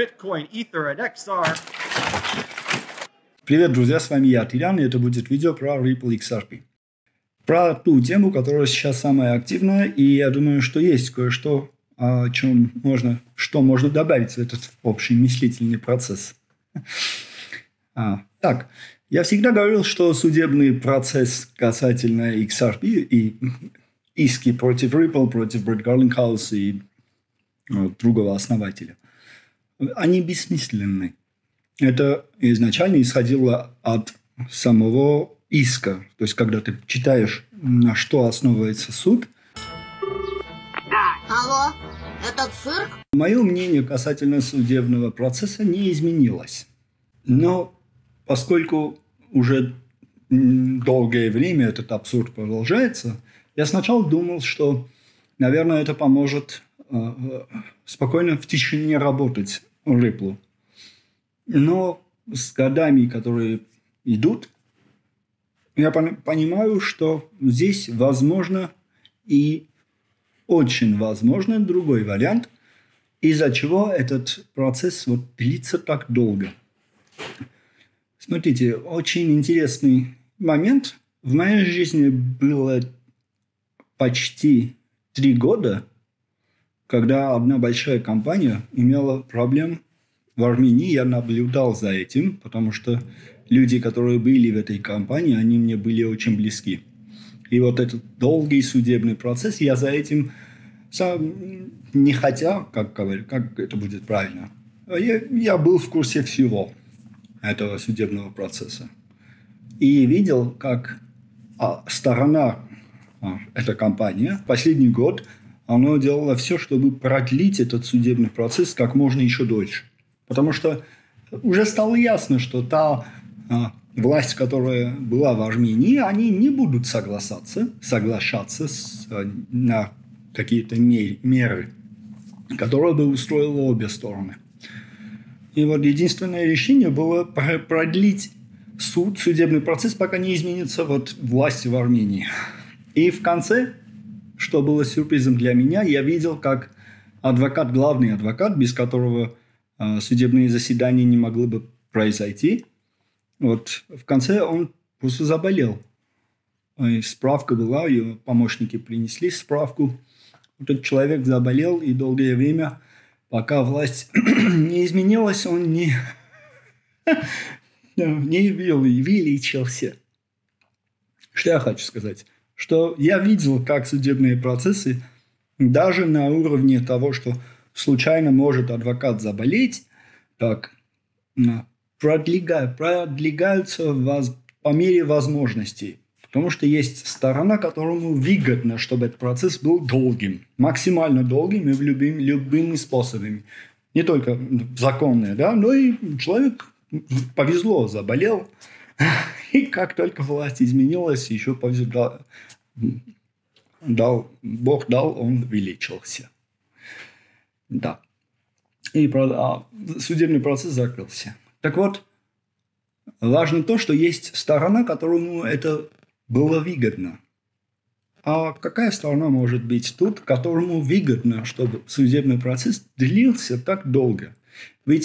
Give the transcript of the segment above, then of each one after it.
Bitcoin, Ether, and XR. Привет, друзья, с вами я, Тирян, и это будет видео про Ripple XRP. Про ту тему, которая сейчас самая активная, и я думаю, что есть кое-что, что можно добавить в этот общий мыслительный процесс. Так, я всегда говорил, что судебный процесс касательно XRP и иски против Ripple, против Brett Garlinghouse и другого основателя, они бессмысленны. Это изначально исходило от самого иска. То есть, когда ты читаешь, на что основывается суд. Алло, это цирк? Мое мнение касательно судебного процесса не изменилось. Но поскольку уже долгое время этот абсурд продолжается, я сначала думал, что, наверное, это поможет спокойно в тишине работать Ripple. Но с годами, которые идут, я понимаю, что здесь возможно и очень возможно другой вариант, из-за чего этот процесс длится так долго. Смотрите, очень интересный момент. В моей жизни было почти 3 года, когда одна большая компания имела проблем в Армении. Я наблюдал за этим, потому что люди, которые были в этой компании, они мне были очень близки. И этот долгий судебный процесс, я за этим сам не хотя, как это будет правильно, я был в курсе всего этого судебного процесса. И видел, как сторона, эта компания, последний год, она делала все, чтобы продлить этот судебный процесс как можно еще дольше. Потому что уже стало ясно, что та власть, которая была в Армении, они не будут соглашаться на какие-то меры, которые бы устроили обе стороны. И единственное решение было продлить судебный процесс, пока не изменится власть в Армении. И в конце, что было сюрпризом для меня, я видел, как главный адвокат, без которого судебные заседания не могли бы произойти, в конце он просто заболел. И справка была, его помощники принесли справку. Этот человек заболел, и долгое время, пока власть не изменилась, он не вылечился. Что я хочу сказать? Что я видел, как судебные процессы, даже на уровне того, что случайно может адвокат заболеть, так продвигаются по мере возможностей. Потому что есть сторона, которому выгодно, чтобы этот процесс был долгим. Максимально долгим и любыми способами. Не только законные, но и человек повезло, заболел. И как только власть изменилась, еще повезло. Бог дал, он вылечился. Да. И судебный процесс закрылся. Так важно то, что есть сторона, которому это было выгодно. А какая сторона может быть тут, которому выгодно, чтобы судебный процесс длился так долго? Ведь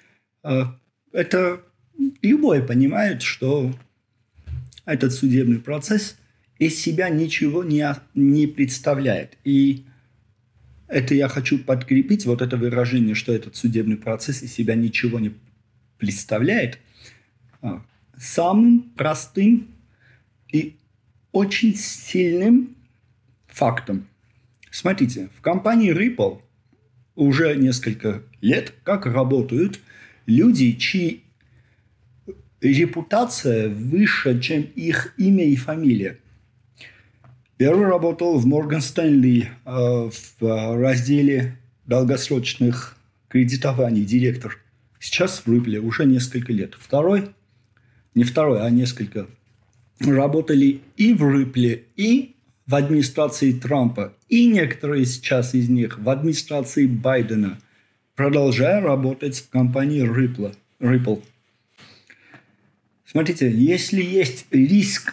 любой понимает, что этот судебный процесс из себя ничего не представляет. И это я хочу подкрепить, это выражение, что этот судебный процесс из себя ничего не представляет, самым простым и очень сильным фактом. Смотрите, в компании Ripple уже несколько лет как работают люди, чьи репутация выше, чем их имя и фамилия. Первый работал в Morgan Stanley в разделе долгосрочных кредитований, директор. Сейчас в Ripple уже несколько лет. Несколько. Работали и в Ripple, и в администрации Трампа, и некоторые сейчас из них в администрации Байдена, продолжая работать в компании Ripple. Смотрите, если есть риск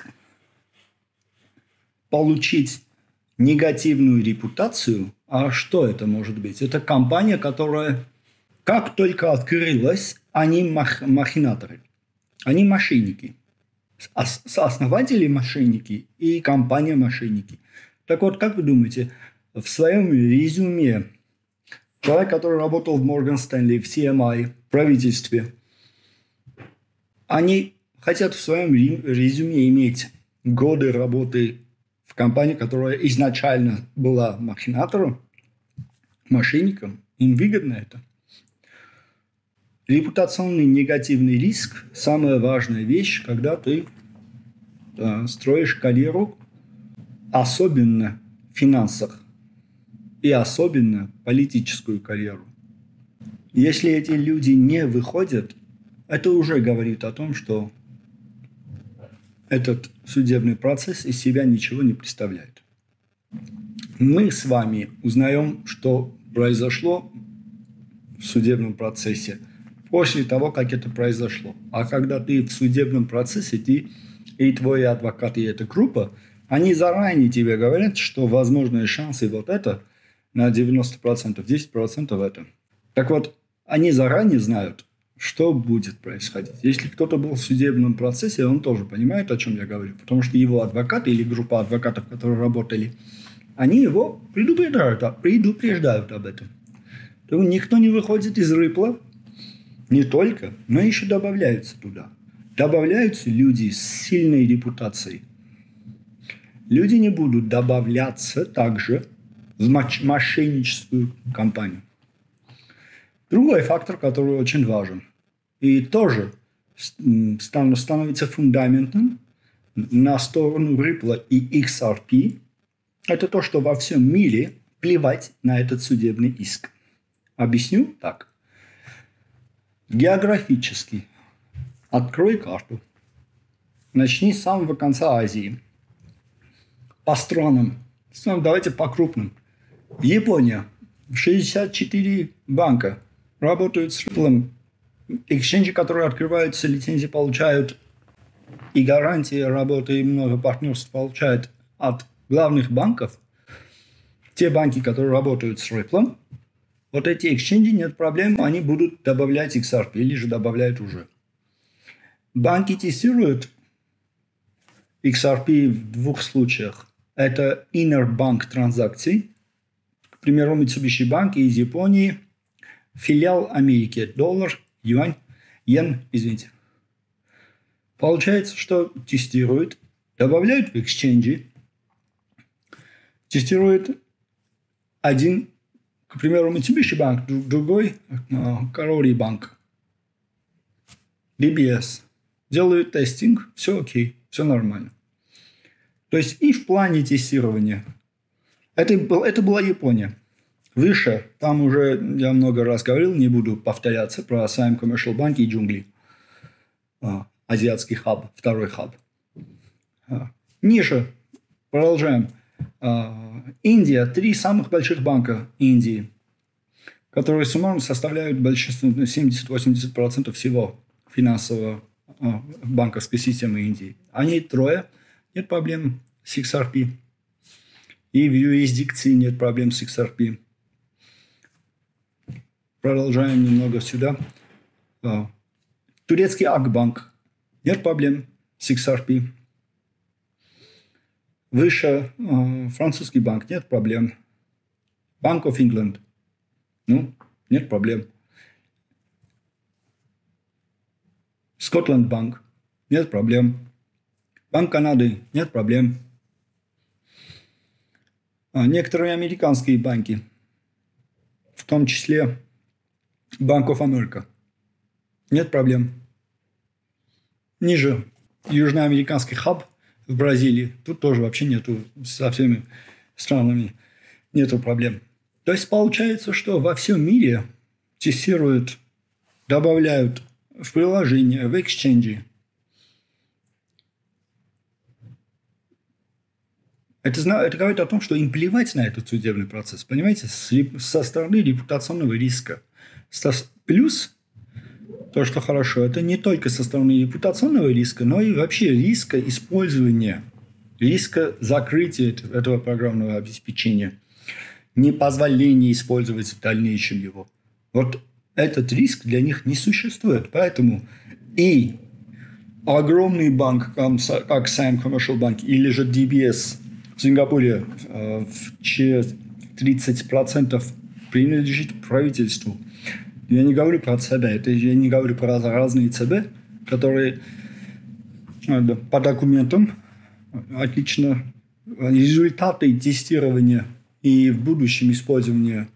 получить негативную репутацию, а что это может быть? Это компания, которая Как только открылось, они махинаторы. Они мошенники. Сооснователи мошенники и компания мошенники. Так вот, как вы думаете, в своем резюме человек, который работал в Морган Стэнли, в CMI, в правительстве, они хотят в своем резюме иметь годы работы в компании, которая изначально была махинатором, мошенником. Им выгодно это. Репутационный негативный риск – самая важная вещь, когда ты строишь карьеру, особенно в финансах и особенно политическую карьеру. Если эти люди не выходят, это уже говорит о том, что этот судебный процесс из себя ничего не представляет. Мы с вами узнаем, что произошло в судебном процессе после того, как это произошло. А когда ты в судебном процессе, ты и твой адвокат, и эта группа, они заранее тебе говорят, что возможные шансы вот это на 90%, 10% это. Так вот, они заранее знают, что будет происходить. Если кто-то был в судебном процессе, он тоже понимает, о чем я говорю. Потому что его адвокаты или группа адвокатов, которые работали, они его предупреждают об этом. То никто не выходит из рыпла, не только, но еще добавляются туда. Добавляются люди с сильной репутацией. Люди не будут добавляться также в мошенническую компанию. Другой фактор, который очень важен и тоже становится фундаментом на сторону Ripple и XRP, это то, что во всем мире плевать на этот судебный иск. Объясню так. Географически. Открой карту. Начни с самого конца Азии. По странам. Давайте по крупным. Япония. 64 банка работают с Ripple. Эксченджи, которые открываются, лицензии получают и гарантии работы, и много партнерств получают от главных банков. Те банки, которые работают с Ripple, вот эти эксченджи, нет проблем, они будут добавлять XRP или же добавляют уже. Банки тестируют XRP в двух случаях. Это inner bank транзакции. К примеру, Mitsubishi Bank из Японии, филиал Америки, доллар, юань, йен, извините. Получается, что тестируют, добавляют в эксченджи, тестируют один, к примеру, Mitsubishi Bank, другой Karori Bank, DBS. Делают тестинг, все окей, все нормально. То есть и в плане тестирования. Это была Япония. Выше, там уже я много раз говорил, не буду повторяться про Siam Commercial Bank и джунгли. Азиатский хаб, второй хаб. Ниже, продолжаем. Индия, 3 самых больших банка Индии, которые суммарно составляют большинство, 70-80% всего финансового банковской системы Индии. Они 3, нет проблем с XRP. И в юрисдикции нет проблем с XRP. Продолжаем немного сюда. Турецкий Акбанк. Нет проблем с XRP. Выше французский банк. Нет проблем. Bank of England. Нет проблем. Scotland Bank. Нет проблем. Банк Канады. Нет проблем. Некоторые американские банки. В том числе Bank of America. Нет проблем. Ниже южноамериканский хаб в Бразилии. Тут тоже вообще нету, со всеми странами нету проблем. То есть получается, что во всем мире тестируют, добавляют в приложение, в эксченджи. Это говорит о том, что им плевать на этот судебный процесс. Понимаете, со стороны репутационного риска. Плюс то, что хорошо, это не только со стороны репутационного риска, но и вообще риска использования, риска закрытия этого программного обеспечения, непозволения использовать в дальнейшем его. Вот этот риск для них не существует. Поэтому и огромный банк, как Siam Commercial Bank или же DBS в Сингапуре, 30% принадлежит правительству. Я не говорю про ЦБ, я не говорю про разные ЦБ, которые по документам отлично результаты тестирования и в будущем использования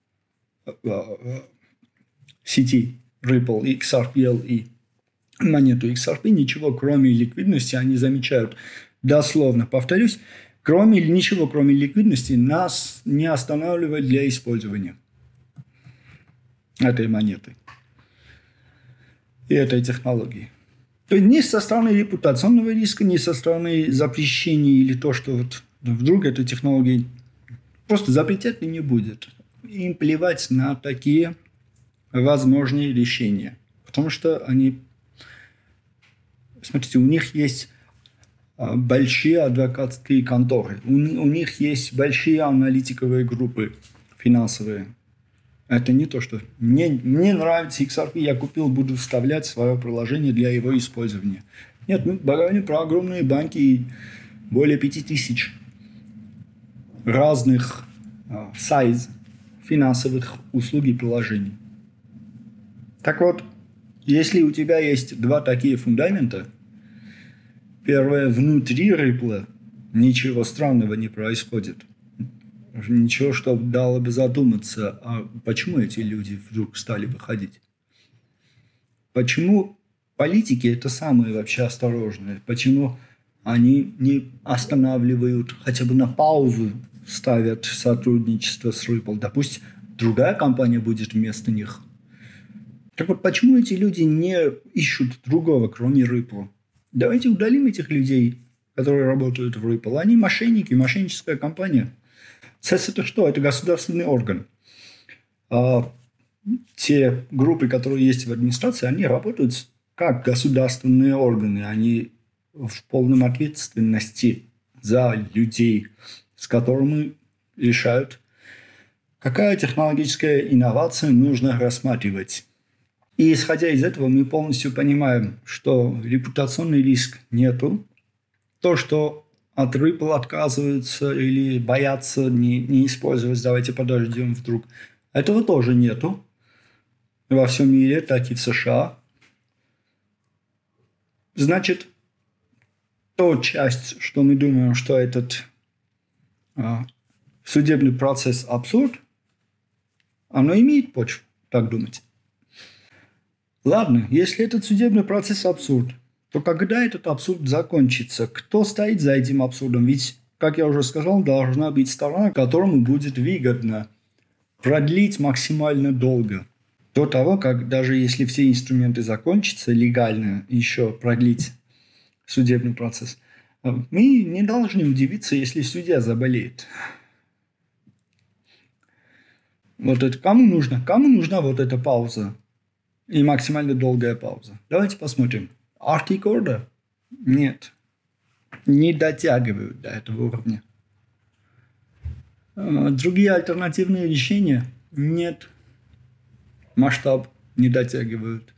сети Ripple, XRP и монету XRP, ничего кроме ликвидности они замечают. Дословно повторюсь, ничего кроме ликвидности нас не останавливает для использования этой монеты и этой технологии. То есть ни со стороны репутационного риска, ни со стороны запрещений или то, что вот вдруг этой технологии просто запретят и не будет. Им плевать на такие возможные решения. Потому что они... Смотрите, у них есть большие адвокатские конторы. У них есть большие аналитиковые группы финансовые. Это не то, что мне нравится XRP, я купил, буду вставлять свое приложение для его использования. Нет, мы говорим про огромные банки и более 5000 разных сайз финансовых услуг и приложений. Так вот, если у тебя есть два такие фундамента, первое, внутри Ripple ничего странного не происходит. Ничего, что дало бы задуматься, а почему эти люди вдруг стали выходить? Почему политики это самые вообще осторожные? Почему они не останавливают, хотя бы на паузу ставят сотрудничество с Ripple? Да пусть другая компания будет вместо них. Так вот, почему эти люди не ищут другого, кроме Ripple? Давайте удалим этих людей, которые работают в Ripple. Они мошенники, мошенническая компания. ЦЭС это что? Это государственный орган. А те группы, которые есть в администрации, они работают как государственные органы. Они в полном ответственности за людей, с которыми решают, какая технологическая инновация нужно рассматривать. И исходя из этого мы полностью понимаем, что репутационный риск нету. То, что от Ripple отказываются или боятся не использовать, давайте подождем вдруг. Этого тоже нету. Во всем мире, так и в США. Значит, та часть, что мы думаем, что этот судебный процесс абсурд, оно имеет почву, так думать. Ладно, если этот судебный процесс абсурд, то когда этот абсурд закончится? Кто стоит за этим абсурдом? Ведь, как я уже сказал, должна быть сторона, которому будет выгодно продлить максимально долго. До того, как даже если все инструменты закончатся, легально еще продлить судебный процесс. Мы не должны удивиться, если судья заболеет. Вот это кому нужна? Кому нужна вот эта пауза? И максимально долгая пауза. Давайте посмотрим. Arctic Order? Нет. Не дотягивают до этого уровня. Другие альтернативные решения? Нет. Масштаб не дотягивают.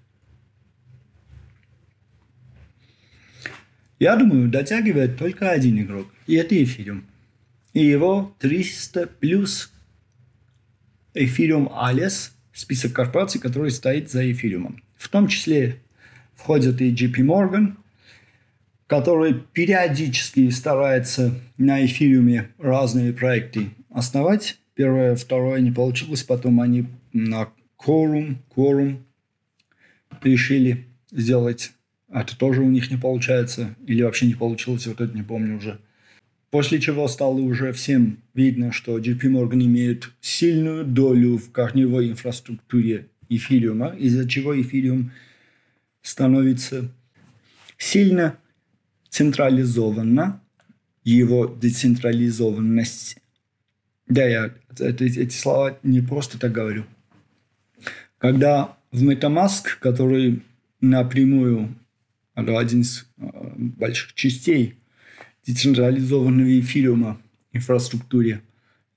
Я думаю, дотягивает только один игрок. И это Ethereum. И его 300 плюс Ethereum Alias, список корпораций, которые стоит за Ethereum. В том числе входит и JP Morgan, который периодически старается на Эфириуме разные проекты основать. Первое, второе не получилось, потом они на Quorum решили сделать. Это тоже у них не получается. Или вообще не получилось, вот это не помню уже. После чего стало уже всем видно, что JP Morgan имеет сильную долю в корневой инфраструктуре Эфириума, из-за чего Эфириум становится сильно централизованно, его децентрализованность. Да, я эти слова не просто так говорю. Когда в MetaMask, который напрямую один из больших частей децентрализованного эфириума инфраструктуре,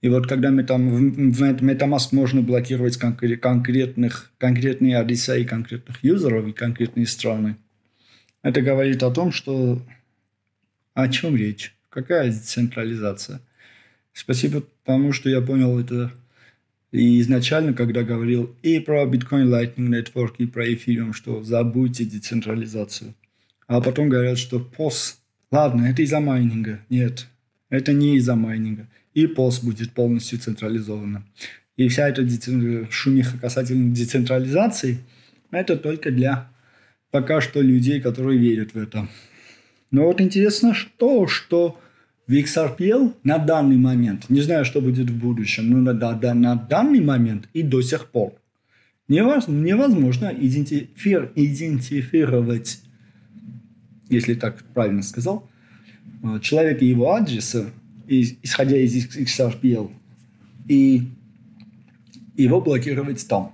И вот когда в MetaMask можно блокировать конкретные адреса и конкретных юзеров и конкретные страны, это говорит о том, что о чем речь, какая децентрализация. Спасибо тому, что я понял это и изначально, когда говорил и про Bitcoin Lightning Network, и про Ethereum, что забудьте децентрализацию. А потом говорят, что POS, ладно, это из-за майнинга. Нет, это не из-за майнинга. И POS будет полностью централизовано. И вся эта шумиха касательно децентрализации, это только для пока что людей, которые верят в это. Но вот интересно, что в XRPL на данный момент, не знаю, что будет в будущем, но на данный момент и до сих пор невозможно идентифицировать, если так правильно сказал, человека и его адреса, исходя из XRPL, и его блокировать там.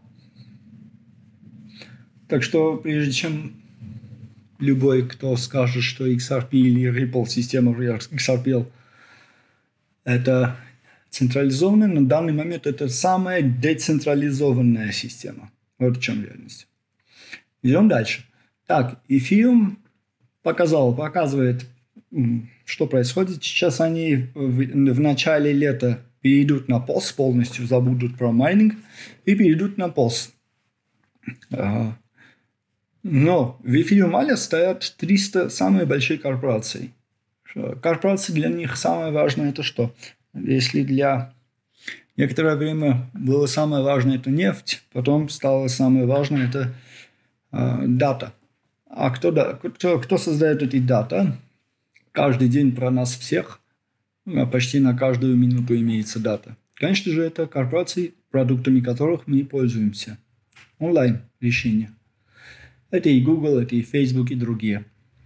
Так что прежде чем любой, кто скажет, что XRP или Ripple, система XRPL, это централизованная, на данный момент это самая децентрализованная система. Вот в чем реальность. Идем дальше. Так, Ethereum показывает, что происходит. Сейчас они в начале лета перейдут на POS, полностью забудут про майнинг и перейдут на POS. Но в Ethereum стоят 300 самые большие корпорации. Корпорации для них самое важное это что? Если для некоторое время было самое важное это нефть, потом стало самое важное это дата. А кто создает эти дата? Каждый день про нас всех, почти на каждую минуту имеется дата. Конечно же, это корпорации, продуктами которых мы пользуемся. Онлайн решения. Это и Google, это и Facebook, и другие.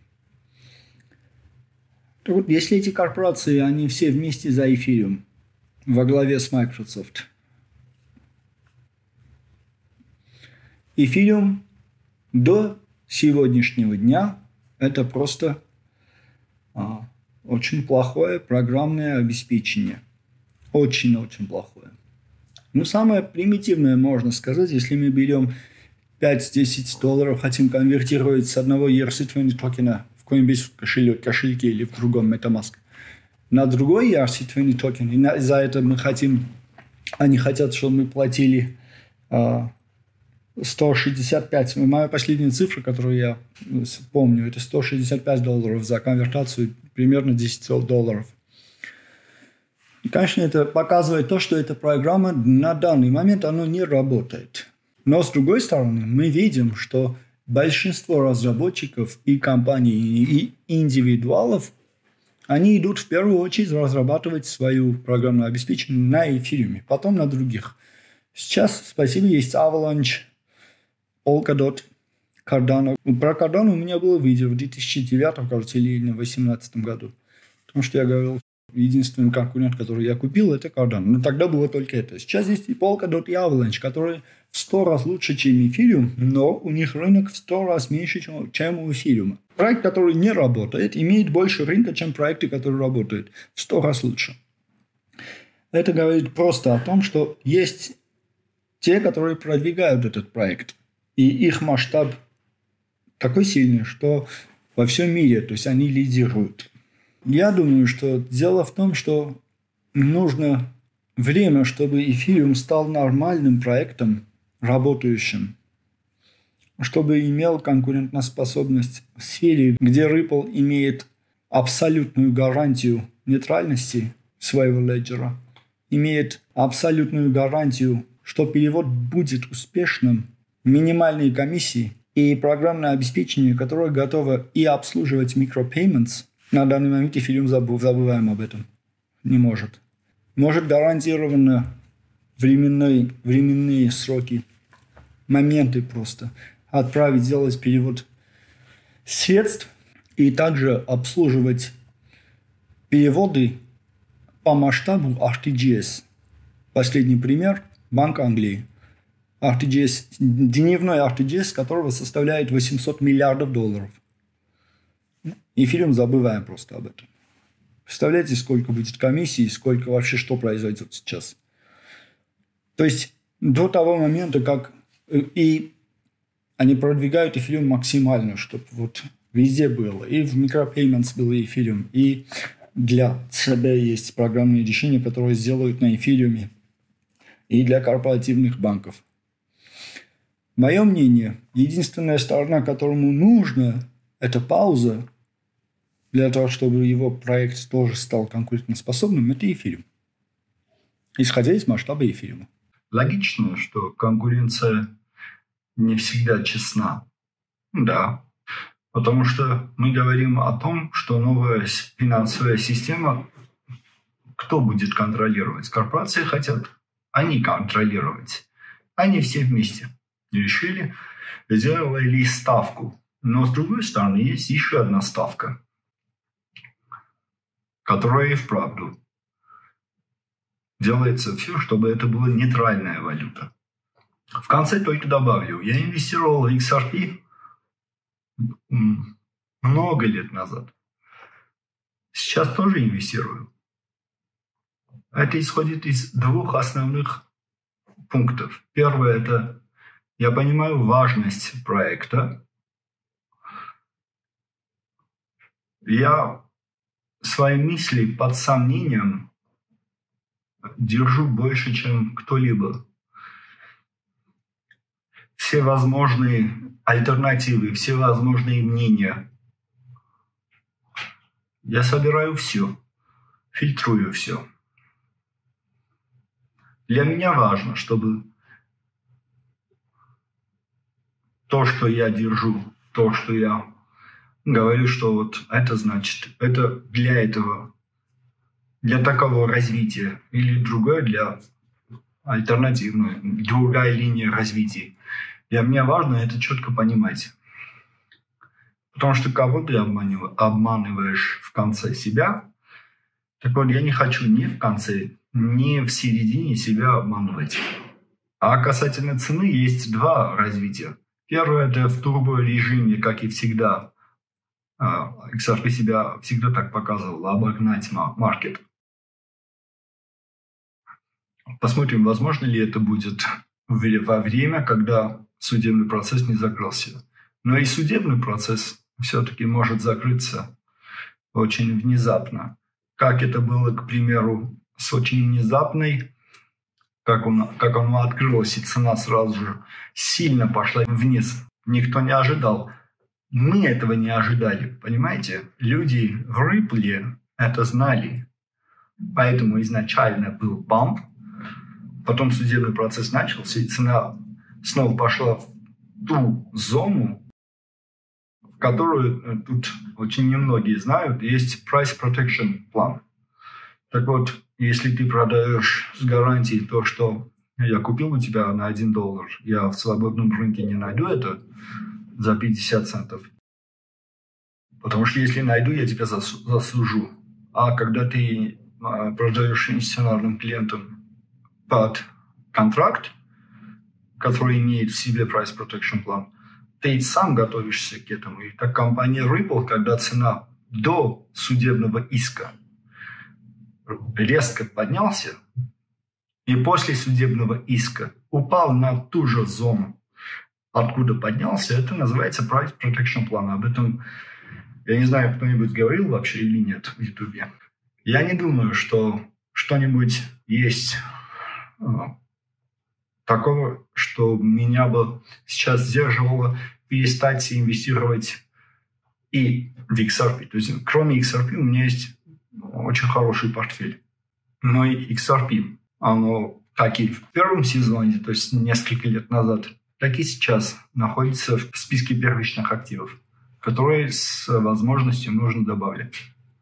Так вот, если эти корпорации, они все вместе за Ethereum, во главе с Microsoft. Ethereum до сегодняшнего дня это просто очень плохое программное обеспечение. Очень-очень плохое. Ну, самое примитивное можно сказать, если мы берем $5-10, хотим конвертировать с одного ERC20 токена в Coinbase кошельке или в другом MetaMask на другой ERC20 токен, и за это они хотят, чтобы мы платили 165. Моя последняя цифра, которую я помню, это $165 за конвертацию, примерно $10. И, конечно, это показывает то, что эта программа на данный момент она не работает. Но, с другой стороны, мы видим, что большинство разработчиков и компаний, и индивидуалов, они идут в первую очередь разрабатывать свою программное обеспечение на Ethereum, потом на других. Сейчас, спасибо, есть Avalanche, Polkadot, Cardano. Про Cardano у меня было видео в 2009, кажется, или в 2018 году. Потому что я говорил, единственный конкурент, который я купил, это Cardano. Но тогда было только это. Сейчас есть и Polkadot, и Avalanche, которые в 100 раз лучше, чем Ethereum, но у них рынок в 100 раз меньше, чем у Ethereum. Проект, который не работает, имеет больше рынка, чем проекты, которые работают. В 100 раз лучше. Это говорит просто о том, что есть те, которые продвигают этот проект. И их масштаб такой сильный, что во всем мире, то есть они лидируют. Я думаю, что дело в том, что нужно время, чтобы Ethereum стал нормальным проектом, работающим, чтобы имел конкурентоспособность в сфере, где Ripple имеет абсолютную гарантию нейтральности своего леджера, имеет абсолютную гарантию, что перевод будет успешным, минимальные комиссии и программное обеспечение, которое готово и обслуживать micropayments. На данный момент Ethereum, забываем об этом, не может. Может гарантированно временные сроки, моменты просто. Отправить, сделать перевод средств и также обслуживать переводы по масштабу RTGS. Последний пример – Банк Англии. RTGS, дневной RTGS, которого составляет $800 миллиардов. Ethereum забываем просто об этом. Представляете, сколько будет комиссий, сколько вообще что произойдет сейчас. То есть до того момента, как и они продвигают эфириум максимально, чтобы вот везде было. И в micropayments был эфириум, и для ЦБ есть программные решения, которые сделают на эфириуме, и для корпоративных банков. Мое мнение, единственная сторона, которому нужно, это пауза для того, чтобы его проект тоже стал конкурентоспособным, это эфириум. Исходя из масштаба эфириума. Логично, что конкуренция не всегда честна. Да. Потому что мы говорим о том, что новая финансовая система, кто будет контролировать? Корпорации хотят они контролировать. Они все вместе решили, сделали ставку. Но с другой стороны, есть еще одна ставка, которая и вправду делается все, чтобы это была нейтральная валюта. В конце только добавлю, я инвестировал в XRP много лет назад. Сейчас тоже инвестирую. Это исходит из двух основных пунктов. Первое – это я понимаю важность проекта. Я свои мысли под сомнением держу больше, чем кто-либо. Все возможные альтернативы, все возможные мнения. Я собираю все, фильтрую все. Для меня важно, чтобы то, что я держу, то, что я говорю, что вот это значит, это для этого, для такого развития, или другое для альтернативного, другая линия развития. Для меня важно это четко понимать. Потому что кого ты обманываешь в конце себя, так вот я не хочу ни в конце, ни в середине себя обманывать. А касательно цены есть два развития. Первое – это в турбо-режиме, как и всегда. XRP себя всегда так показывал, обогнать маркет. Посмотрим, возможно ли это будет во время, когда судебный процесс не закрылся. Но и судебный процесс все-таки может закрыться очень внезапно. Как это было, к примеру, с очень внезапной, как он открылся, и цена сразу же сильно пошла вниз. Никто не ожидал. Мы этого не ожидали, понимаете? Люди в Ripple это знали. Поэтому изначально был памп, потом судебный процесс начался, и цена снова пошла в ту зону, в которую тут очень немногие знают, есть Price Protection план. Так вот, если ты продаешь с гарантией то, что я купил у тебя на $1, я в свободном рынке не найду это за 50 центов. Потому что если найду, я тебя засужу. А когда ты продаешь институциональным клиентам под контракт, который имеет в себе Price Protection план, ты сам готовишься к этому. И как компания Ripple, когда цена до судебного иска резко поднялся, и после судебного иска упал на ту же зону, откуда поднялся, это называется Price Protection план. Об этом, я не знаю, кто-нибудь говорил вообще или нет в Ютубе. Я не думаю, что что-нибудь есть такого, что меня бы сейчас сдерживало перестать инвестировать и в XRP. То есть, кроме XRP, у меня есть очень хороший портфель. Но и XRP, оно как и в первом сезоне, то есть несколько лет назад, так и сейчас находится в списке первичных активов, которые с возможностью нужно добавлять.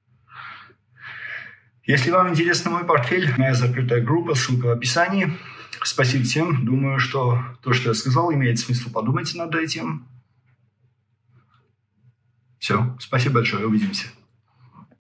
Если вам интересен мой портфель, моя закрытая группа, ссылка в описании. Спасибо всем. Думаю, что то, что я сказал, имеет смысл. Подумайте над этим. Все. Спасибо большое. Увидимся.